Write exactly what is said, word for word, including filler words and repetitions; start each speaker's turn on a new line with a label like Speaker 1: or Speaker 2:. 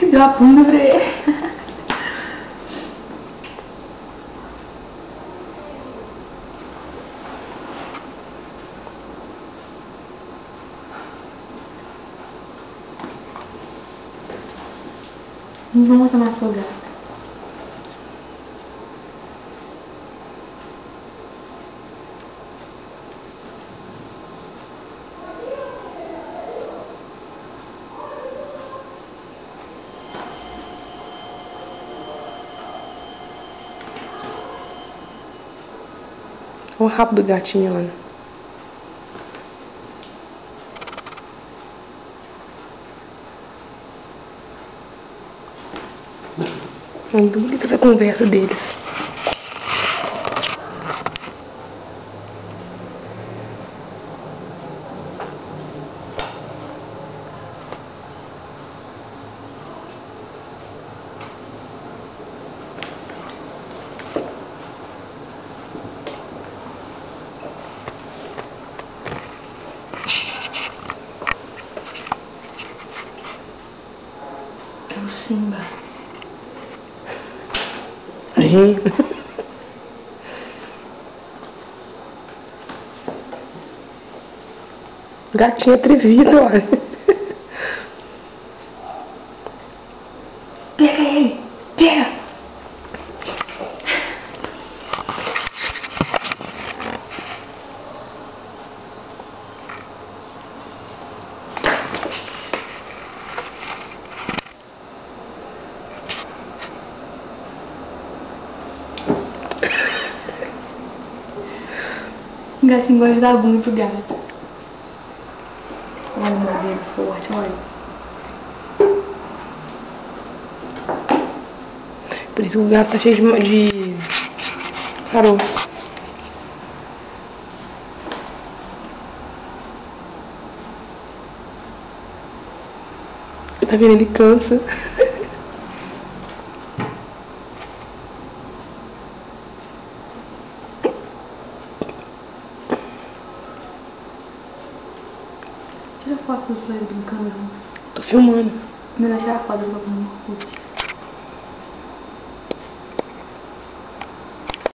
Speaker 1: Deu a bunda pra ele. Nossa, amassou o gato.
Speaker 2: Olha o rabo do gatinho, olha. Muito bonita essa conversa deles.
Speaker 1: É o Simba.
Speaker 2: Gatinho atrevido, olha.
Speaker 1: Pega ele! Pega! O gatinho gosta de dar bunda pro gato. Olha o meu dedo forte, olha.
Speaker 2: Por isso o gato tá cheio de, de caroço. Tá vendo? Ele cansa.
Speaker 1: Tira foto dos dois brincando junto.
Speaker 2: Tô filmando.
Speaker 1: Melhor tirar foto do meu curte.